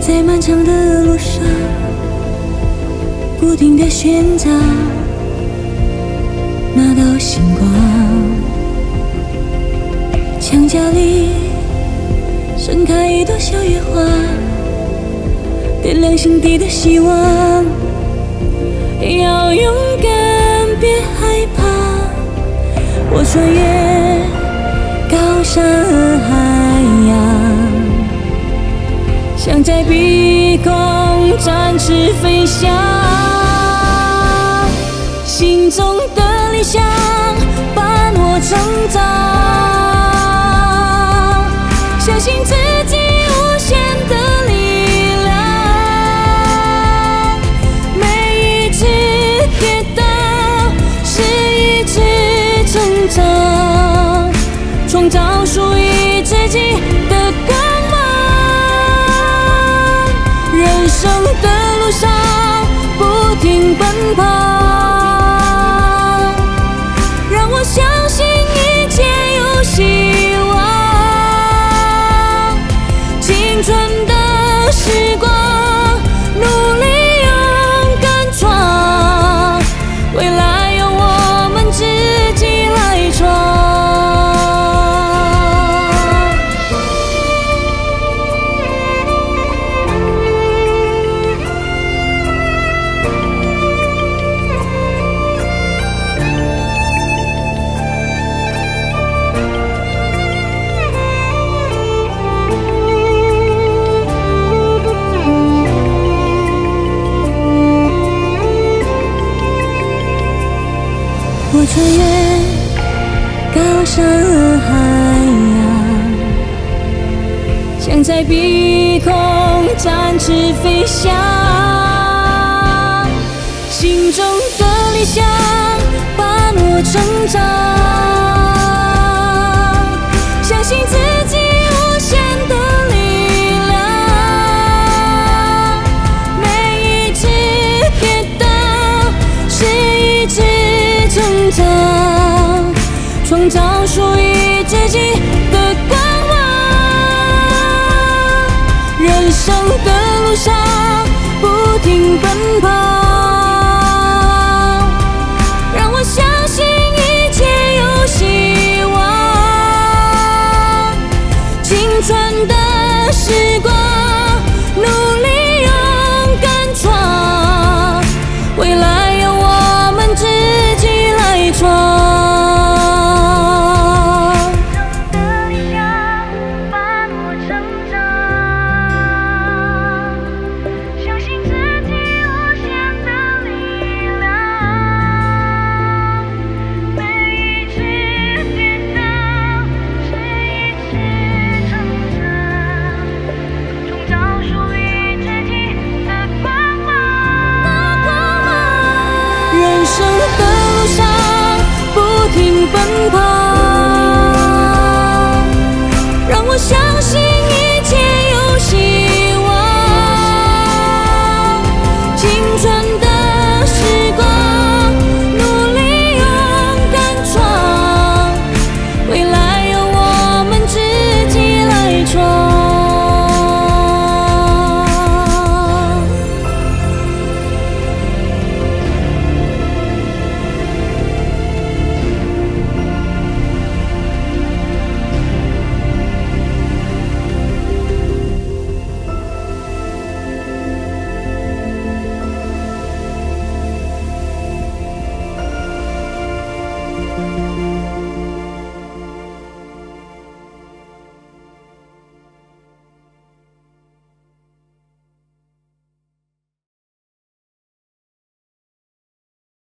在漫长的路上，不停地寻找那道星光。墙角里盛开一朵小野花，点亮心底的希望。要勇敢，别害怕，我穿越高山和海洋，想在碧空展翅飞翔。心中的理想伴我成长，相信自己无限的力量。每一次跌倒是一次成长，创造属于自己的光芒。人生的路上不停奔跑，让我相信一切有希望。青春的时光，努力勇敢闯，未来由我们自己来闯。我穿越高山和海洋，想在碧空展翅飞翔。心中的理想伴我成长，相信自己无限的力量。每一次跌倒是一次成长，创造属于自己的光芒。人生的路上不停奔跑，让我相信一切有希望。青春的时光，努力勇敢闯，未来由我们自己来闯。人生的路上不停奔跑，让我相信一切有希望。青春的时光，努力勇敢闯，未来由我们自己来闯。